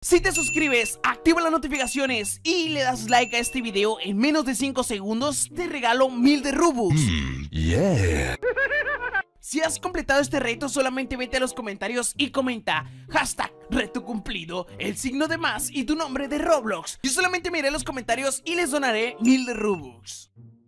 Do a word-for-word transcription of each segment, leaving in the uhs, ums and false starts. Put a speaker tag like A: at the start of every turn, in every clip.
A: Si te suscribes, activa las notificaciones y le das like a este video en menos de cinco segundos, te regalo mil de Robux.
B: Mm, yeah.
A: Si has completado este reto, solamente vete a los comentarios y comenta hashtag reto cumplido, el signo de más y tu nombre de Roblox. Yo solamente miraré los comentarios y les donaré mil de Robux.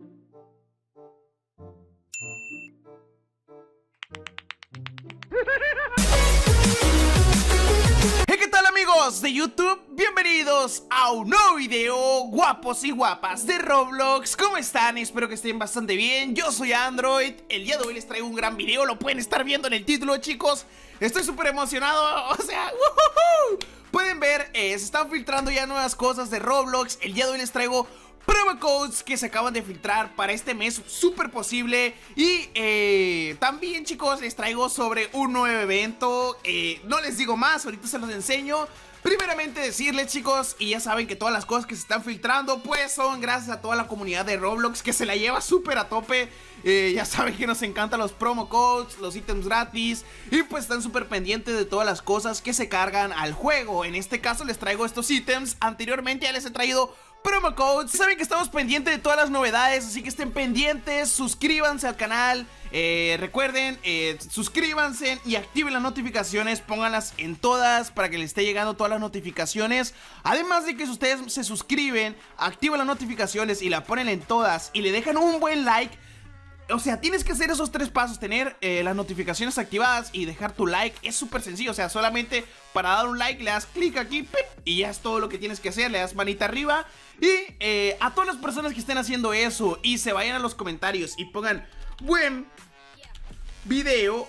A: Hey, ¿qué tal amigos de YouTube? Bienvenidos a un nuevo video, guapos y guapas de Roblox. ¿Cómo están? Espero que estén bastante bien. Yo soy Android. El día de hoy les traigo un gran video. Lo pueden estar viendo en el título, chicos. Estoy súper emocionado. O sea, ¡woohoo! Pueden ver, eh, se están filtrando ya nuevas cosas de Roblox. El día de hoy les traigo promo codes que se acaban de filtrar para este mes, súper posible. Y eh, también, chicos, les traigo sobre un nuevo evento. eh, No les digo más, ahorita se los enseño. Primeramente decirles, chicos, y ya saben que todas las cosas que se están filtrando pues son gracias a toda la comunidad de Roblox, que se la lleva súper a tope. eh, Ya saben que nos encantan los promo codes, los ítems gratis, y pues están súper pendientes de todas las cosas que se cargan al juego. En este caso les traigo estos ítems. Anteriormente ya les he traído promo codes. Saben que estamos pendientes de todas las novedades, así que estén pendientes, suscríbanse al canal. eh, Recuerden, eh, suscríbanse y activen las notificaciones, pónganlas en todas para que les esté llegando todas las notificaciones. Además de que si ustedes se suscriben, activan las notificaciones y la ponen en todas y le dejan un buen like, o sea, tienes que hacer esos tres pasos, tener eh, las notificaciones activadas y dejar tu like. Es súper sencillo, o sea, solamente para dar un like le das clic aquí, pip, y ya es todo lo que tienes que hacer. Le das manita arriba. Y eh, a todas las personas que estén haciendo eso y se vayan a los comentarios y pongan buen video,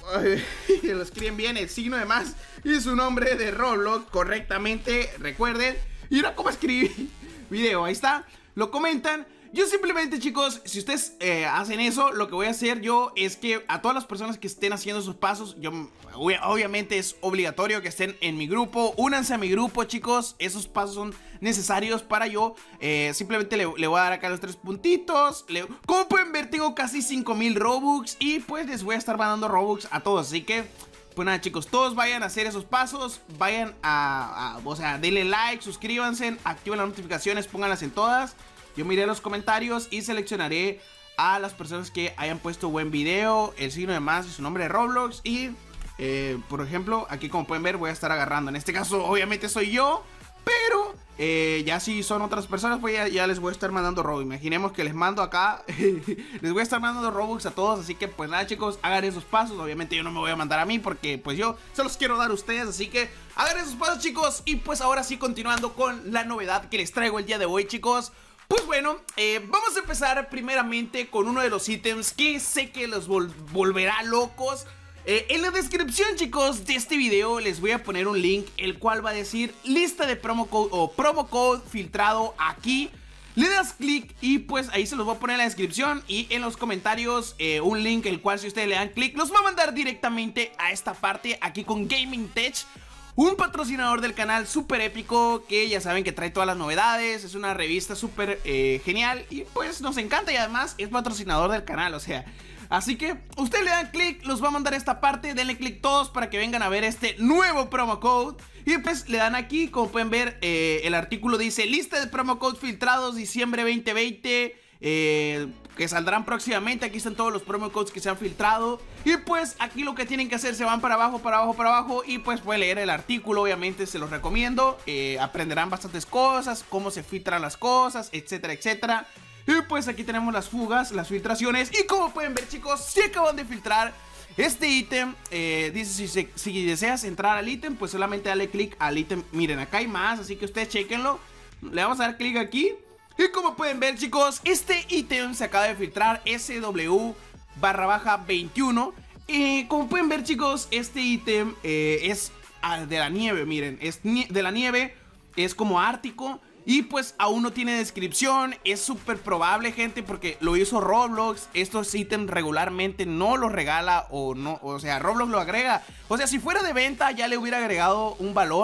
A: lo escriben bien, el signo de más y su nombre de Roblox correctamente, recuerden. Y ahora cómo escribir video, ahí está, lo comentan. Yo simplemente, chicos, si ustedes eh, hacen eso, lo que voy a hacer yo es que a todas las personas que estén haciendo esos pasos, yo obviamente es obligatorio que estén en mi grupo. Únanse a mi grupo, chicos. Esos pasos son necesarios para yo. eh, Simplemente le, le voy a dar acá los tres puntitos. le, Como pueden ver, tengo casi cinco mil Robux y pues les voy a estar mandando Robux a todos. Así que pues nada, chicos, todos vayan a hacer esos pasos. Vayan a, a o sea, denle like, suscríbanse, activen las notificaciones, pónganlas en todas. Yo miré los comentarios y seleccionaré a las personas que hayan puesto buen video, el signo de más y su nombre de Roblox. Y, eh, por ejemplo, aquí como pueden ver voy a estar agarrando. En este caso, obviamente soy yo, pero eh, ya si son otras personas, pues ya, ya les voy a estar mandando Robux. Imaginemos que les mando acá, les voy a estar mandando Robux a todos. Así que, pues nada, chicos, hagan esos pasos. Obviamente yo no me voy a mandar a mí porque, pues yo se los quiero dar a ustedes. Así que hagan esos pasos, chicos. Y pues ahora sí, continuando con la novedad que les traigo el día de hoy, chicos. Pues bueno, eh, vamos a empezar primeramente con uno de los ítems que sé que los vol volverá locos. eh, En la descripción, chicos, de este video les voy a poner un link, el cual va a decir lista de promo code o promo code filtrado aquí. Le das clic y pues ahí se los voy a poner en la descripción y en los comentarios eh, un link, el cual si ustedes le dan clic los va a mandar directamente a esta parte aquí con Gaming Tech, un patrocinador del canal súper épico, que ya saben que trae todas las novedades. Es una revista súper eh, genial y pues nos encanta, y además es patrocinador del canal, o sea. Así que ustedes le dan clic, los va a mandar a esta parte. Denle clic todos para que vengan a ver este nuevo promo code. Y pues le dan aquí, como pueden ver, eh, el artículo dice lista de promo codes filtrados diciembre veinte veinte, eh, que saldrán próximamente. Aquí están todos los promo codes que se han filtrado. Y pues aquí lo que tienen que hacer, se van para abajo, para abajo, para abajo, y pues pueden leer el artículo. Obviamente se los recomiendo. eh, Aprenderán bastantes cosas, cómo se filtran las cosas, etcétera, etcétera. Y pues aquí tenemos las fugas, las filtraciones. Y como pueden ver, chicos, se acaban de filtrar este ítem. eh, Dice si, si deseas entrar al ítem, pues solamente dale clic al ítem. Miren, acá hay más, así que ustedes chequenlo. Le vamos a dar clic aquí. Y como pueden ver, chicos, este ítem se acaba de filtrar, S W barra baja veintiuno. Y como pueden ver, chicos, este ítem eh, es de la nieve. Miren, es de la nieve, es como ártico. Y pues aún no tiene descripción. Es súper probable, gente, porque lo hizo Roblox. Estos ítems regularmente no los regala o no, o sea, Roblox lo agrega. O sea, si fuera de venta ya le hubiera agregado un valor.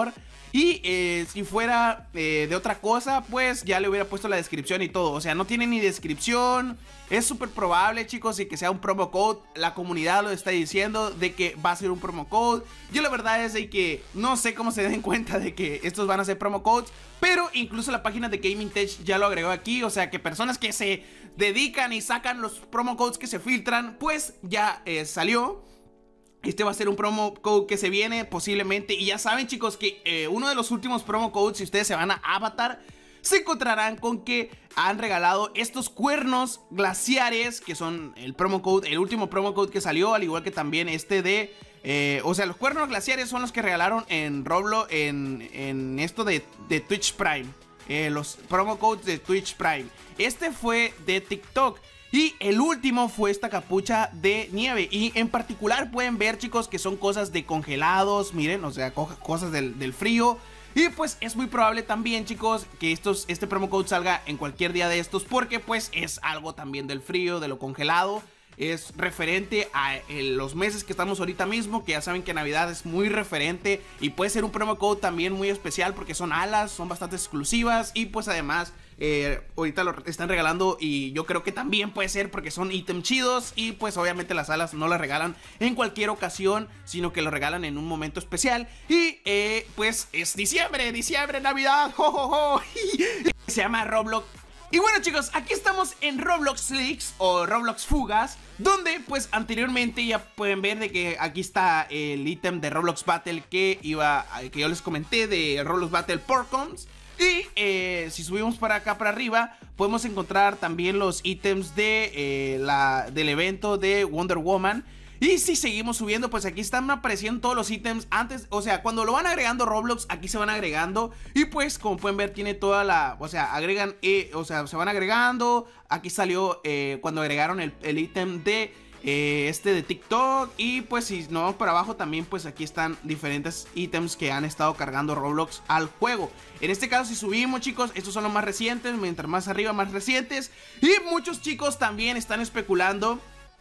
A: Y eh, si fuera eh, de otra cosa, pues ya le hubiera puesto la descripción y todo. O sea, no tiene ni descripción. Es súper probable, chicos, y que sea un promo code. La comunidad lo está diciendo de que va a ser un promo code. Yo la verdad es de que no sé cómo se den cuenta de que estos van a ser promo codes, pero incluso la página de Gaming Tech ya lo agregó aquí. O sea que personas que se dedican y sacan los promo codes que se filtran, pues ya eh, salió. Este va a ser un promo code que se viene posiblemente. Y ya saben, chicos, que eh, uno de los últimos promo codes, si ustedes se van a Avatar, se encontrarán con que han regalado estos cuernos glaciares, que son el promo code, el último promo code que salió, al igual que también este de... Eh, o sea, los cuernos glaciares son los que regalaron en Roblox, en, en esto de, de Twitch Prime. Eh, los promo codes de Twitch Prime. Este fue de TikTok. Y el último fue esta capucha de nieve. Y en particular pueden ver, chicos, que son cosas de congelados. Miren, o sea, co cosas del, del frío. Y pues es muy probable también, chicos, que estos, este promo code salga en cualquier día de estos, porque pues es algo también del frío, de lo congelado. Es referente a eh, los meses que estamos ahorita mismo, que ya saben que Navidad es muy referente. Y puede ser un promo code también muy especial porque son alas, son bastante exclusivas. Y pues además... Eh, ahorita lo están regalando y yo creo que también puede ser porque son ítems chidos. Y pues obviamente las alas no las regalan en cualquier ocasión, sino que lo regalan en un momento especial. Y eh, pues es diciembre, diciembre, Navidad, jo, jo, jo. Se llama Roblox. Y bueno, chicos, aquí estamos en Roblox Leaks o Roblox Fugas, donde pues anteriormente ya pueden ver de que aquí está el ítem de Roblox Battle que iba, que yo les comenté, de Roblox Battle Porcoms. Y eh, si subimos para acá para arriba, podemos encontrar también los ítems de, eh, la, del evento de Wonder Woman. Y si seguimos subiendo, pues aquí están apareciendo todos los ítems antes. O sea, cuando lo van agregando Roblox, aquí se van agregando. Y pues como pueden ver, tiene toda la... O sea, agregan, eh, o sea, se van agregando. Aquí salió eh, cuando agregaron el ítem de... Eh, este de TikTok. Y pues si nos vamos para abajo también, pues aquí están diferentes ítems que han estado cargando Roblox al juego. En este caso si subimos, chicos, estos son los más recientes. Mientras más arriba, más recientes. Y muchos chicos también están especulando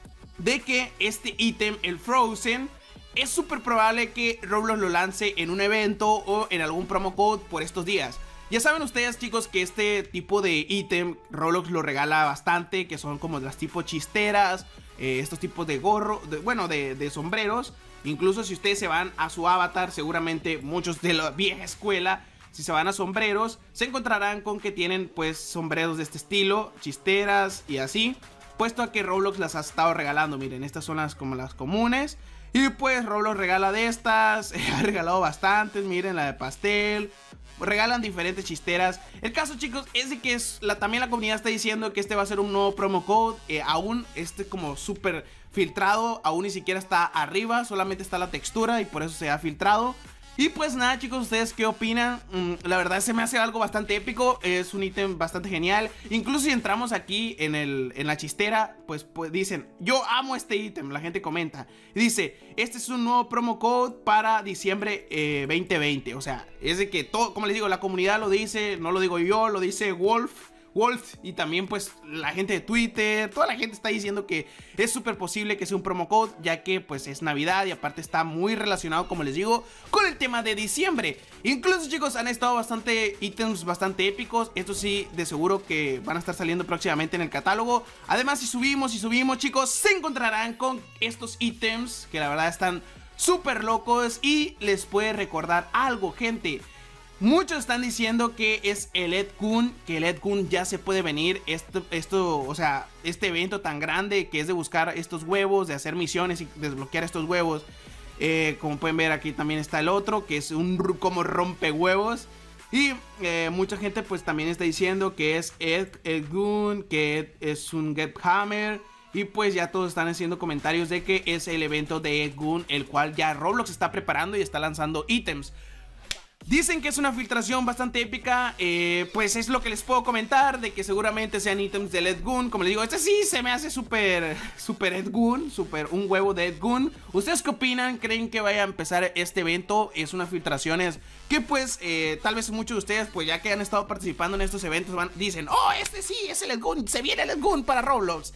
A: de que este ítem, el Frozen, es súper probable que Roblox lo lance en un evento o en algún promo code por estos días. Ya saben ustedes, chicos, que este tipo de ítem Roblox lo regala bastante, que son como las tipo chisteras, eh, estos tipos de gorro, de, bueno, de, de sombreros. Incluso si ustedes se van a su avatar, seguramente muchos de la vieja escuela, si se van a sombreros, se encontrarán con que tienen pues sombreros de este estilo, chisteras y así, puesto a que Roblox las ha estado regalando. Miren, estas son las como las comunes. Y pues Roblox regala de estas, ha regalado bastantes, miren la de pastel. Regalan diferentes chisteras. El caso, chicos, es de que es la, también la comunidad está diciendo que este va a ser un nuevo promo code. eh, Aún este como súper filtrado, aún ni siquiera está arriba, solamente está la textura y por eso se ha filtrado. Y pues nada, chicos, ¿ustedes qué opinan? Mm, la verdad se me hace algo bastante épico. Es un ítem bastante genial. Incluso si entramos aquí en, el, en la chistera, pues, pues dicen, yo amo este ítem, la gente comenta. Y dice, este es un nuevo promo code para diciembre eh, veinte veinte. O sea, es de que todo, como les digo, la comunidad lo dice, no lo digo yo, lo dice Wolf. Wolf y también pues la gente de Twitter, toda la gente está diciendo que es súper posible que sea un promo code, ya que pues es Navidad y aparte está muy relacionado, como les digo, con el tema de diciembre. Incluso, chicos, han estado bastante ítems bastante épicos. Esto sí, de seguro que van a estar saliendo próximamente en el catálogo. Además, si subimos y subimos, chicos, se encontrarán con estos ítems que la verdad están súper locos. Y les puede recordar algo, gente. Muchos están diciendo que es el Ed Gun, que el Ed Gun ya se puede venir. Esto, esto, o sea, este evento tan grande que es de buscar estos huevos, de hacer misiones y desbloquear estos huevos. Eh, como pueden ver, aquí también está el otro, que es un como rompehuevos. Y eh, mucha gente pues también está diciendo que es Ed, Ed Gun, que Ed es un Get Hammer. Y pues ya todos están haciendo comentarios de que es el evento de Ed Gun, el cual ya Roblox está preparando y está lanzando ítems. Dicen que es una filtración bastante épica, eh, pues es lo que les puedo comentar, de que seguramente sean ítems del Ed Gun. Como les digo, este sí se me hace súper, súper Ed Gun, súper un huevo de Ed Gun. ¿Ustedes qué opinan? ¿Creen que vaya a empezar este evento? Es una filtración es que pues eh, tal vez muchos de ustedes, pues ya que han estado participando en estos eventos, van, dicen, oh, este sí es el Ed Gun, se viene el Ed Gun para Roblox.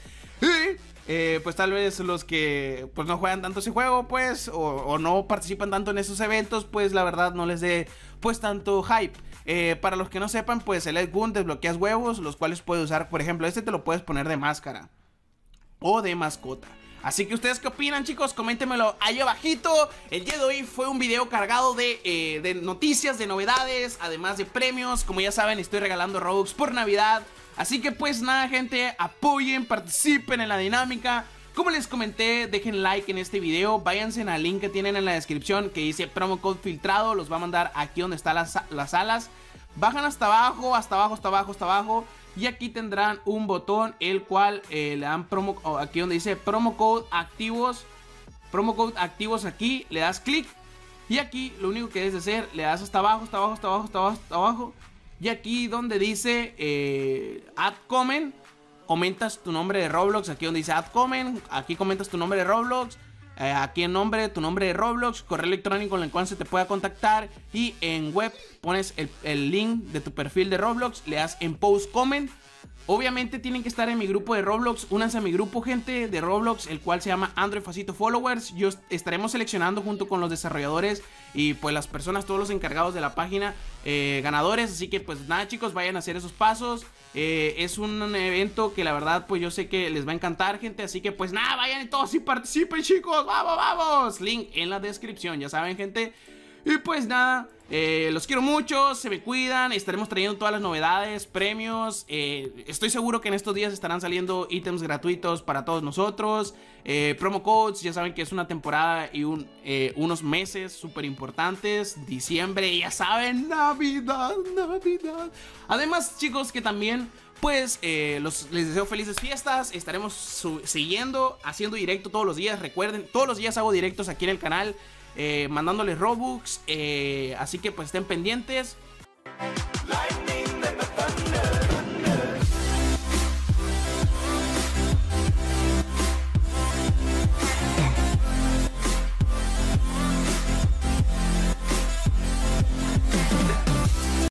A: Y eh, pues tal vez los que pues no juegan tanto ese juego, pues, o, o no participan tanto en esos eventos, pues la verdad no les dé pues tanto hype. Eh, para los que no sepan, pues el Ed Gun desbloqueas huevos, los cuales puedes usar. Por ejemplo, este te lo puedes poner de máscara o de mascota. Así que ustedes qué opinan, chicos, coméntenmelo ahí abajito. El día de hoy fue un video cargado de, eh, de noticias, de novedades, además de premios. Como ya saben, estoy regalando Robux por Navidad. Así que pues nada, gente, apoyen, participen en la dinámica. Como les comenté, dejen like en este video, váyanse al link que tienen en la descripción que dice promo code filtrado, los va a mandar aquí donde están las, las salas. Bajan hasta abajo, hasta abajo, hasta abajo, hasta abajo. Y aquí tendrán un botón el cual eh, le dan promo, oh, aquí donde dice promo code activos. Promo code activos aquí, le das clic. Y aquí lo único que debes de hacer, le das hasta abajo, hasta abajo, hasta abajo, hasta abajo, hasta abajo. Y aquí donde dice eh, add comment, comentas tu nombre de Roblox. Aquí donde dice add comment, aquí comentas tu nombre de Roblox. Eh, aquí en nombre, tu nombre de Roblox, correo electrónico en el cual se te pueda contactar. Y en web pones el, el link de tu perfil de Roblox, le das en post comment. Obviamente tienen que estar en mi grupo de Roblox. Únanse a mi grupo, gente, de Roblox, el cual se llama Android Facito Followers. Yo estaremos seleccionando junto con los desarrolladores y pues las personas, todos los encargados de la página, eh, ganadores. Así que pues nada, chicos, vayan a hacer esos pasos. eh, Es un evento que la verdad pues yo sé que les va a encantar, gente. Así que pues nada, vayan todos y participen, chicos. Vamos, vamos. Link en la descripción, ya saben, gente. Y pues nada, eh, los quiero mucho, se me cuidan, estaremos trayendo todas las novedades, premios. eh, Estoy seguro que en estos días estarán saliendo ítems gratuitos para todos nosotros, eh, promo codes, ya saben que es una temporada y un, eh, unos meses súper importantes. Diciembre, ya saben, Navidad, Navidad. Además, chicos, que también pues eh, los, les deseo felices fiestas. Estaremos siguiendo, haciendo directo todos los días. Recuerden, todos los días hago directos aquí en el canal, Eh, mandándoles Robux, eh, así que pues estén pendientes.